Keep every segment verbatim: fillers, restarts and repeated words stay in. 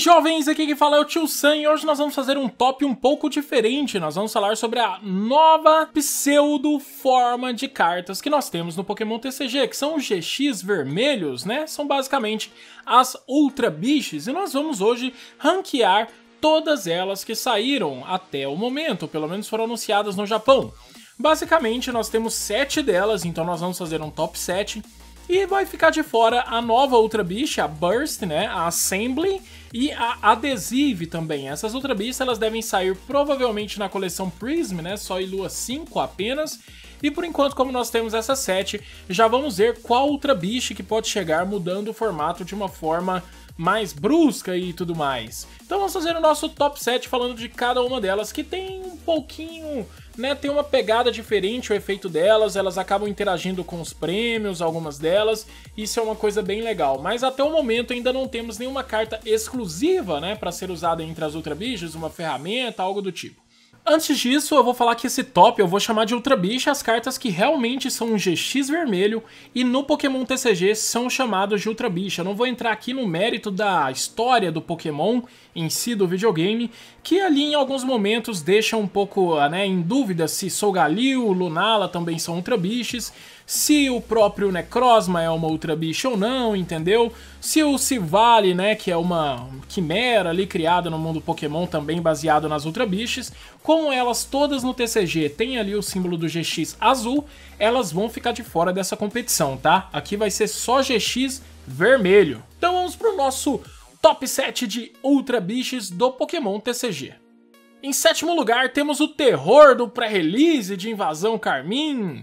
jovens, aqui quem fala é o Tio Sam e hoje nós vamos fazer um top um pouco diferente. Nós vamos falar sobre a nova pseudo forma de cartas que nós temos no Pokémon T C G, que são os G X vermelhos, né? São basicamente as Ultra Biches e nós vamos hoje ranquear todas elas que saíram até o momento, pelo menos foram anunciadas no Japão. Basicamente nós temos sete delas, então nós vamos fazer um top sete. E vai ficar de fora a nova Ultra Beast, a Burst, né, a Assembly e a Adhesive também. Essas Ultra Beasts elas devem sair provavelmente na coleção Prism, né, Sol e Lua cinco apenas. E por enquanto, como nós temos essas sete, já vamos ver qual Ultra Beast que pode chegar mudando o formato de uma forma mais brusca e tudo mais. Então vamos fazer o nosso top sete falando de cada uma delas, que tem um pouquinho, né, tem uma pegada diferente o efeito delas, elas acabam interagindo com os prêmios, algumas delas, isso é uma coisa bem legal. Mas até o momento ainda não temos nenhuma carta exclusiva, né, para ser usada entre as Ultra Beasts, uma ferramenta, algo do tipo. Antes disso, eu vou falar que esse top eu vou chamar de Ultra Beast as cartas que realmente são um G X vermelho e no Pokémon T C G são chamados de Ultra Beast. Eu não vou entrar aqui no mérito da história do Pokémon em si, do videogame, que ali em alguns momentos deixa um pouco, né, em dúvida se Solgaleo, Lunala também são Ultra Beasts, se o próprio Necrozma é uma Ultra Beast ou não, entendeu? Se o Silvally, né, que é uma quimera ali criada no mundo Pokémon também baseado nas Ultra Beasts, como elas todas no T C G têm ali o símbolo do G X azul, elas vão ficar de fora dessa competição, tá? Aqui vai ser só G X vermelho. Então vamos pro nosso top sete de Ultra Beasts do Pokémon T C G. Em sétimo lugar temos o terror do pré-release de Invasão Carmim,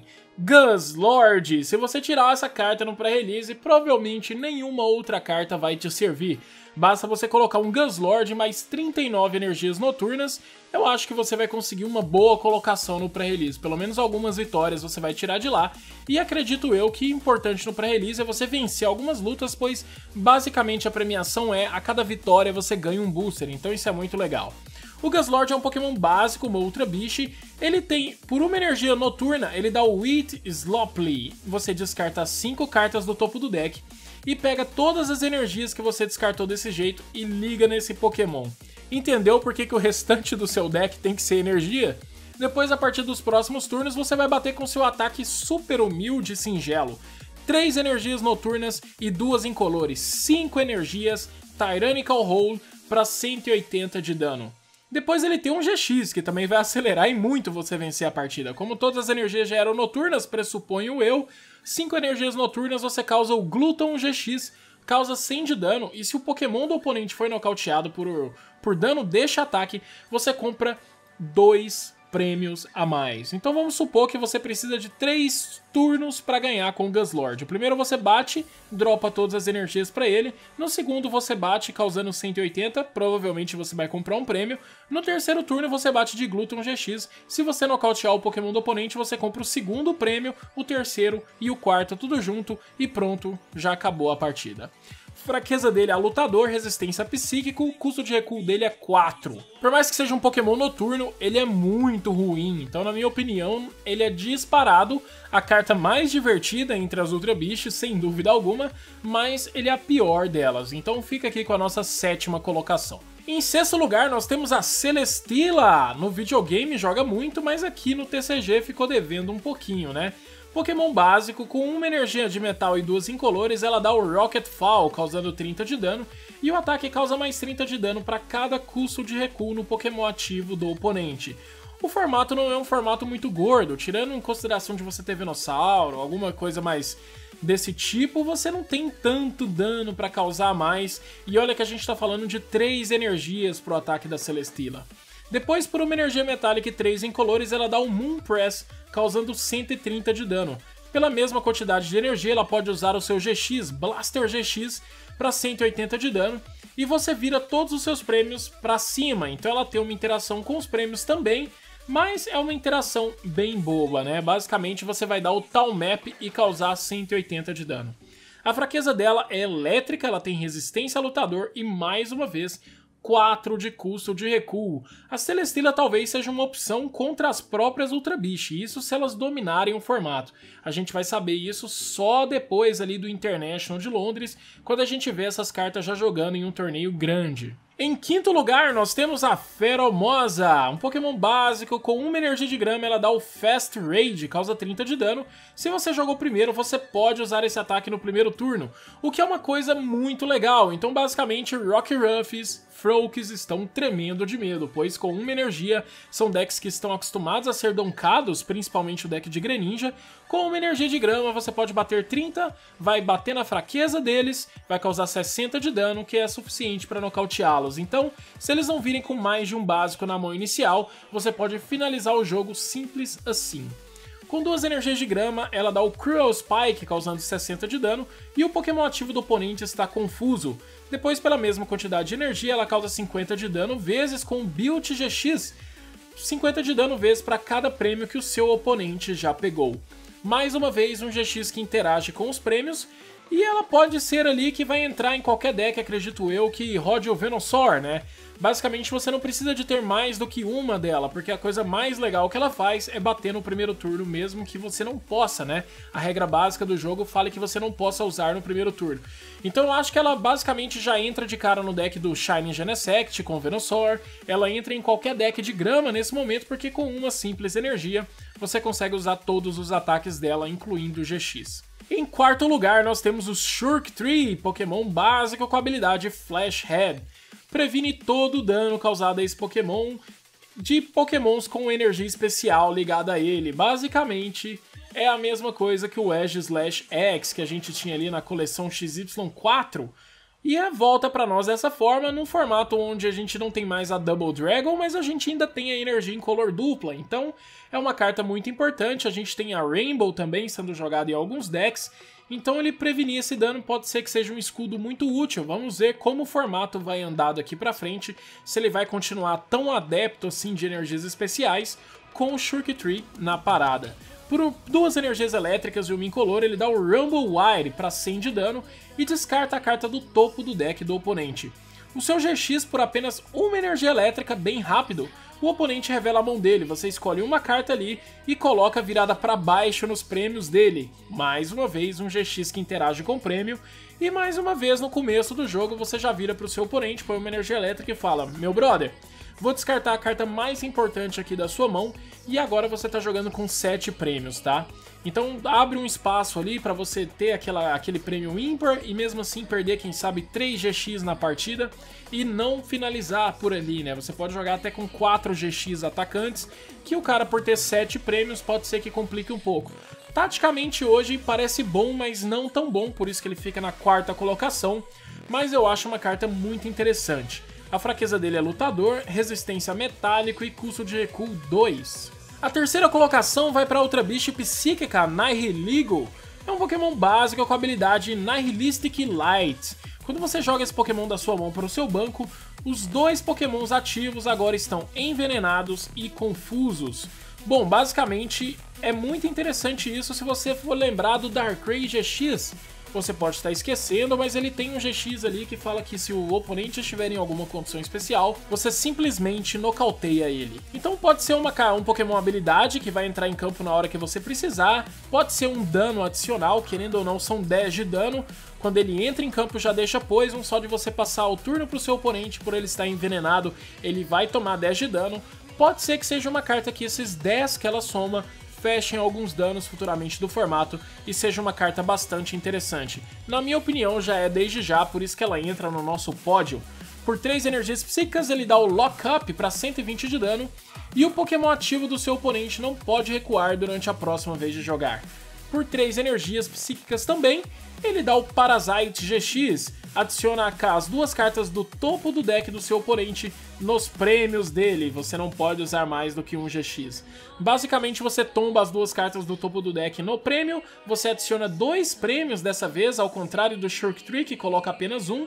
Guzzlord. Se você tirar essa carta no pré-release, provavelmente nenhuma outra carta vai te servir. Basta você colocar um Guzzlord mais trinta e nove energias noturnas, eu acho que você vai conseguir uma boa colocação no pré-release. Pelo menos algumas vitórias você vai tirar de lá. E acredito eu que importante no pré-release é você vencer algumas lutas, pois basicamente a premiação é a cada vitória você ganha um booster, então isso é muito legal. O Guzzlord é um Pokémon básico, uma Ultra Beast. Ele tem, por uma energia noturna, ele dá o Wheat Sloply. Você descarta cinco cartas do topo do deck e pega todas as energias que você descartou desse jeito e liga nesse Pokémon. Entendeu por que que o restante do seu deck tem que ser energia? Depois, a partir dos próximos turnos, você vai bater com seu ataque super humilde e singelo. três energias noturnas e duas incolores. cinco energias, Tyrannical Hole para cento e oitenta de dano. Depois ele tem um G X, que também vai acelerar e muito você vencer a partida. Como todas as energias já eram noturnas, pressuponho eu, cinco energias noturnas você causa o Gluton G X, causa cem de dano, e se o Pokémon do oponente foi nocauteado por, por dano deste ataque, você compra dois prêmios a mais. Então vamos supor que você precisa de três turnos para ganhar com o Guzzlord. O primeiro você bate, dropa todas as energias para ele. No segundo você bate causando cento e oitenta, provavelmente você vai comprar um prêmio. No terceiro turno você bate de Gluton G X. Se você nocautear o Pokémon do oponente, você compra o segundo prêmio, o terceiro e o quarto tudo junto e pronto, já acabou a partida. Fraqueza dele é lutador, resistência psíquico, o custo de recuo dele é quatro. Por mais que seja um Pokémon noturno, ele é muito ruim, então na minha opinião, ele é disparado a carta mais divertida entre as Ultra Beasts, sem dúvida alguma, mas ele é a pior delas, então fica aqui com a nossa sétima colocação. Em sexto lugar, nós temos a Celesteela. No videogame joga muito, mas aqui no T C G ficou devendo um pouquinho, né? Pokémon básico, com uma energia de metal e duas incolores, ela dá o Rocket Fall, causando trinta de dano, e o ataque causa mais trinta de dano para cada custo de recuo no Pokémon ativo do oponente. O formato não é um formato muito gordo, tirando em consideração de você ter Venossauro, alguma coisa mais desse tipo, você não tem tanto dano para causar mais, e olha que a gente está falando de três energias pro ataque da Celesteela. Depois, por uma energia metálica e três incolores, ela dá o Moon Press, causando cento e trinta de dano. Pela mesma quantidade de energia, ela pode usar o seu G X, Blaster G X, para cento e oitenta de dano, e você vira todos os seus prêmios para cima, então ela tem uma interação com os prêmios também, mas é uma interação bem boa, né? Basicamente você vai dar o Tal Map e causar cento e oitenta de dano. A fraqueza dela é elétrica, ela tem resistência a lutador e, mais uma vez, quatro de custo de recuo. A Celesteela talvez seja uma opção contra as próprias Ultra Beast, isso se elas dominarem o formato. A gente vai saber isso só depois ali do International de Londres, quando a gente vê essas cartas já jogando em um torneio grande. Em quinto lugar, nós temos a Pheromosa, um Pokémon básico com uma energia de grama, ela dá o Fast Raid, causa trinta de dano. Se você jogou primeiro, você pode usar esse ataque no primeiro turno, o que é uma coisa muito legal. Então, basicamente, Rockruffs, Froaks estão tremendo de medo, pois com uma energia são decks que estão acostumados a ser donkados, principalmente o deck de Greninja. Com uma energia de grama você pode bater trinta, vai bater na fraqueza deles, vai causar sessenta de dano, que é suficiente para nocauteá-los. Então, se eles não virem com mais de um básico na mão inicial, você pode finalizar o jogo simples assim. Com duas energias de grama, ela dá o Cruel Spike, causando sessenta de dano, e o Pokémon ativo do oponente está confuso. Depois, pela mesma quantidade de energia, ela causa cinquenta de dano vezes com Build G X, cinquenta de dano vezes para cada prêmio que o seu oponente já pegou. Mais uma vez, um G X que interage com os prêmios, e ela pode ser ali que vai entrar em qualquer deck, acredito eu, que rode o Venusaur, né? Basicamente, você não precisa de ter mais do que uma dela, porque a coisa mais legal que ela faz é bater no primeiro turno, mesmo que você não possa, né? A regra básica do jogo fala que você não possa usar no primeiro turno. Então eu acho que ela basicamente já entra de cara no deck do Shining Genesect com o Venusaur, ela entra em qualquer deck de grama nesse momento, porque com uma simples energia você consegue usar todos os ataques dela, incluindo o G X. Em quarto lugar, nós temos o Shrookthree, Pokémon básico com a habilidade Flash Head. Previne todo o dano causado a esse Pokémon de Pokémons com energia especial ligada a ele. Basicamente, é a mesma coisa que o Aegislash-X que a gente tinha ali na coleção X Y quatro. E é, volta pra nós dessa forma, num formato onde a gente não tem mais a Double Dragon, mas a gente ainda tem a energia em color dupla. Então, é uma carta muito importante. A gente tem a Rainbow também sendo jogada em alguns decks. Então ele prevenir esse dano pode ser que seja um escudo muito útil. Vamos ver como o formato vai andar daqui pra frente, se ele vai continuar tão adepto assim de energias especiais com o Shrookthree na parada. Por duas energias elétricas e uma incolor, ele dá o Rumble Wire para cem de dano e descarta a carta do topo do deck do oponente. O seu G X, por apenas uma energia elétrica bem rápido, o oponente revela a mão dele, você escolhe uma carta ali e coloca virada para baixo nos prêmios dele. Mais uma vez um G X que interage com o prêmio, e mais uma vez no começo do jogo você já vira para o seu oponente, põe uma energia elétrica e fala: meu brother, vou descartar a carta mais importante aqui da sua mão e agora você tá jogando com sete prêmios, tá? Então abre um espaço ali para você ter aquela, aquele prêmio ímpar e mesmo assim perder, quem sabe, três G X na partida e não finalizar por ali, né? Você pode jogar até com quatro G X atacantes, que o cara, por ter sete prêmios, pode ser que complique um pouco. Taticamente hoje parece bom, mas não tão bom, por isso que ele fica na quarta colocação, mas eu acho uma carta muito interessante. A fraqueza dele é lutador, resistência metálico e custo de recuo dois. A terceira colocação vai para outra bicha psíquica, Nihilego. É um Pokémon básico com a habilidade Nihilistic Light. Quando você joga esse Pokémon da sua mão para o seu banco, os dois Pokémons ativos agora estão envenenados e confusos. Bom, basicamente é muito interessante isso se você for lembrar do Darkrai G X. Você pode estar esquecendo, mas ele tem um G X ali que fala que se o oponente estiver em alguma condição especial, você simplesmente nocauteia ele. Então pode ser uma, um Pokémon habilidade que vai entrar em campo na hora que você precisar, pode ser um dano adicional, querendo ou não são dez de dano, quando ele entra em campo já deixa poison, só de você passar o turno para o seu oponente por ele estar envenenado, ele vai tomar dez de dano. Pode ser que seja uma carta que esses dez que ela soma fechem alguns danos futuramente do formato e seja uma carta bastante interessante. Na minha opinião já é desde já, por isso que ela entra no nosso pódio. Por três energias psíquicas ele dá o Lock Up para cento e vinte de dano e o Pokémon ativo do seu oponente não pode recuar durante a próxima vez de jogar. Por três energias psíquicas também, ele dá o Parasite G X, adiciona as duas cartas do topo do deck do seu oponente nos prêmios dele, você não pode usar mais do que um G X. Basicamente você tomba as duas cartas do topo do deck no prêmio, você adiciona dois prêmios dessa vez, ao contrário do Shrookthree que coloca apenas um.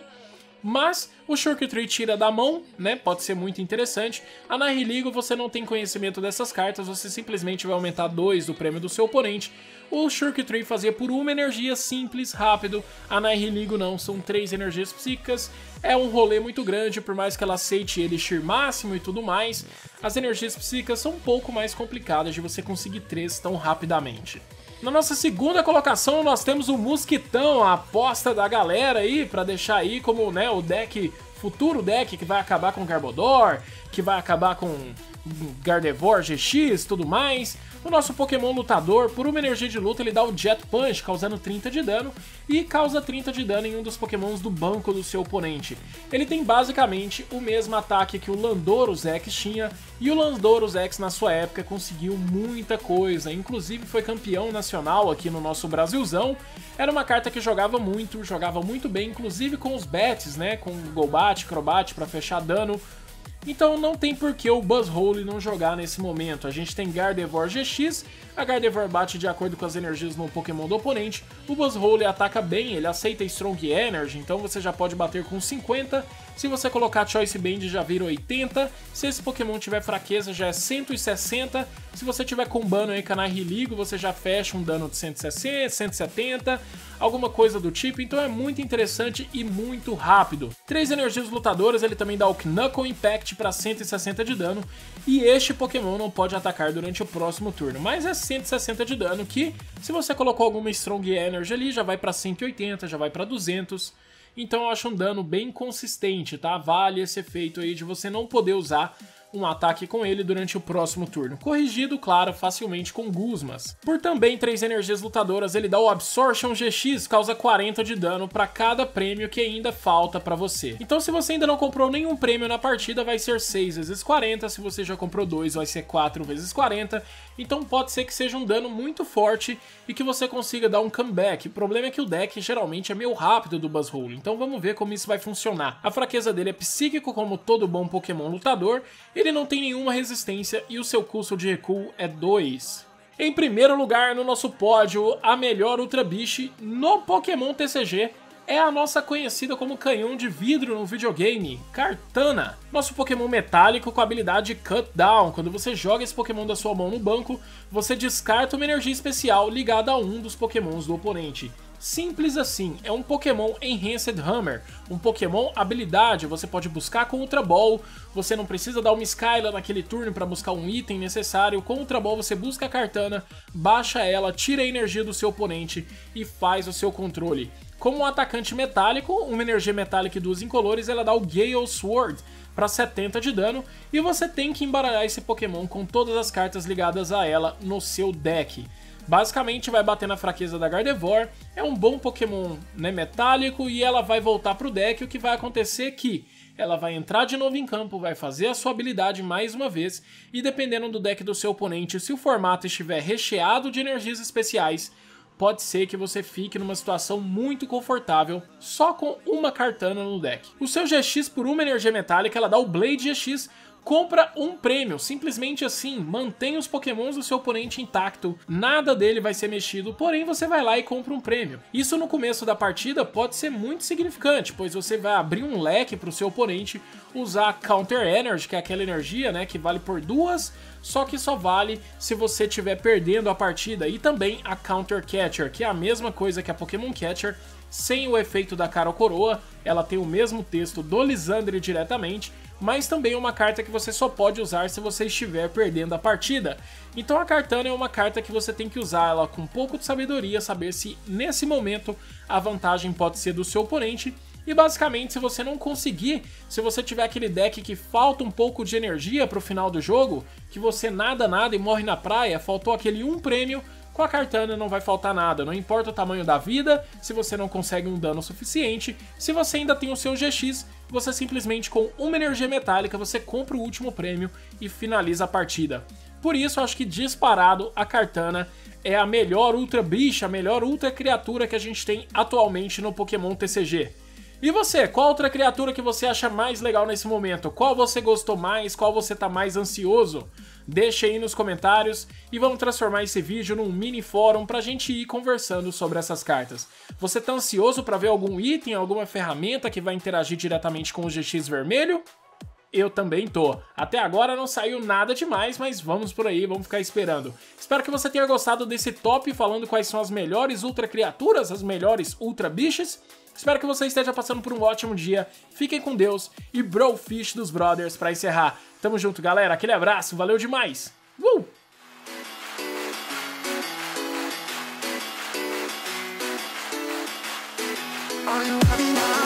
Mas o Shrookthree tira da mão, né? Pode ser muito interessante. A Nihilego você não tem conhecimento dessas cartas, você simplesmente vai aumentar dois do prêmio do seu oponente. O Shrookthree fazia por uma energia simples, rápido. A Nihilego não, são três energias psíquicas. É um rolê muito grande, por mais que ela aceite Elixir máximo e tudo mais. As energias psíquicas são um pouco mais complicadas de você conseguir três tão rapidamente. Na nossa segunda colocação nós temos o Mosquitão, a aposta da galera aí, pra deixar aí como, né, o deck futuro deck que vai acabar com Garbodor, que vai acabar com Gardevoir G X e tudo mais. O nosso Pokémon lutador, por uma energia de luta, ele dá o Jet Punch, causando trinta de dano, e causa trinta de dano em um dos Pokémons do banco do seu oponente. Ele tem basicamente o mesmo ataque que o Landorus X tinha, e o Landorus X na sua época conseguiu muita coisa, inclusive foi campeão nacional aqui no nosso Brasilzão. Era uma carta que jogava muito, jogava muito bem, inclusive com os bats, né, com Golbat, Crobat para fechar dano. Então não tem por que o Buzzwole não jogar nesse momento. A gente tem Gardevoir G X, a Gardevoir bate de acordo com as energias no Pokémon do oponente, o Buzzwole ataca bem, ele aceita Strong Energy, então você já pode bater com cinquenta, se você colocar Choice Band já vira oitenta, se esse Pokémon tiver fraqueza já é cento e sessenta, se você tiver combando aí Canai Religo, você já fecha um dano de cento e sessenta, cento e setenta, alguma coisa do tipo, então é muito interessante e muito rápido. Três energias lutadoras, ele também dá o Knuckle Impact para cento e sessenta de dano, e este Pokémon não pode atacar durante o próximo turno, mas é cento e sessenta de dano que, se você colocou alguma Strong Energy ali, já vai para cento e oitenta, já vai para duzentos, então eu acho um dano bem consistente, tá? Vale esse efeito aí de você não poder usar um ataque com ele durante o próximo turno. Corrigido, claro, facilmente com Guzmas. Por também três energias lutadoras, ele dá o Absorption G X, causa quarenta de dano para cada prêmio que ainda falta para você. Então se você ainda não comprou nenhum prêmio na partida, vai ser seis vezes quarenta, se você já comprou dois, vai ser quatro vezes quarenta, então pode ser que seja um dano muito forte e que você consiga dar um comeback. O problema é que o deck geralmente é meio rápido do Buzzwole, então vamos ver como isso vai funcionar. A fraqueza dele é psíquico, como todo bom Pokémon lutador, ele não tem nenhuma resistência e o seu custo de recuo é dois. Em primeiro lugar no nosso pódio, a melhor Ultra Beast no Pokémon T C G é a nossa conhecida como canhão de vidro no videogame, Kartana. Nosso Pokémon metálico com a habilidade Cut Down. Quando você joga esse Pokémon da sua mão no banco, você descarta uma energia especial ligada a um dos Pokémons do oponente. Simples assim, é um Pokémon Enhanced Hammer, um Pokémon habilidade, você pode buscar com Ultra Ball, você não precisa dar uma Skyla naquele turno para buscar um item necessário, com Ultra Ball você busca a Kartana, baixa ela, tira a energia do seu oponente e faz o seu controle. Como um atacante metálico, uma energia metálica e duas incolores, ela dá o Gale Sword para setenta de dano, e você tem que embaralhar esse Pokémon com todas as cartas ligadas a ela no seu deck. Basicamente vai bater na fraqueza da Gardevoir, é um bom Pokémon, né, metálico, e ela vai voltar pro deck. O que vai acontecer é que ela vai entrar de novo em campo, vai fazer a sua habilidade mais uma vez, e dependendo do deck do seu oponente, se o formato estiver recheado de energias especiais, pode ser que você fique numa situação muito confortável só com uma Kartana no deck. O seu G X por uma energia metálica, ela dá o Blade G X, compra um prêmio, simplesmente assim, mantém os Pokémons do seu oponente intacto, nada dele vai ser mexido, porém você vai lá e compra um prêmio. Isso no começo da partida pode ser muito significante, pois você vai abrir um leque para o seu oponente usar Counter Energy, que é aquela energia, né, que vale por duas, só que só vale se você estiver perdendo a partida, e também a Counter Catcher, que é a mesma coisa que a Pokémon Catcher, sem o efeito da cara ou coroa, ela tem o mesmo texto do Lisandre diretamente, mas também é uma carta que você só pode usar se você estiver perdendo a partida. Então a Kartana é uma carta que você tem que usar ela com um pouco de sabedoria, saber se nesse momento a vantagem pode ser do seu oponente. E basicamente, se você não conseguir, se você tiver aquele deck que falta um pouco de energia para o final do jogo, que você nada nada e morre na praia, faltou aquele um prêmio, com a Kartana não vai faltar nada, não importa o tamanho da vida, se você não consegue um dano suficiente, se você ainda tem o seu G X, você simplesmente com uma energia metálica você compra o último prêmio e finaliza a partida. Por isso, eu acho que disparado a Kartana é a melhor Ultra Bicha, a melhor Ultra Criatura que a gente tem atualmente no Pokémon T C G. E você, qual outra criatura que você acha mais legal nesse momento? Qual você gostou mais? Qual você tá mais ansioso? Deixa aí nos comentários e vamos transformar esse vídeo num mini fórum pra gente ir conversando sobre essas cartas. Você tá ansioso pra ver algum item, alguma ferramenta que vai interagir diretamente com o G X vermelho? Eu também tô. Até agora não saiu nada demais, mas vamos por aí, vamos ficar esperando. Espero que você tenha gostado desse top falando quais são as melhores ultra criaturas, as melhores ultra bichas. Espero que você esteja passando por um ótimo dia, fiquem com Deus e Brofish dos Brothers pra encerrar. Tamo junto, galera, aquele abraço, valeu demais! Uh! Are you happy now?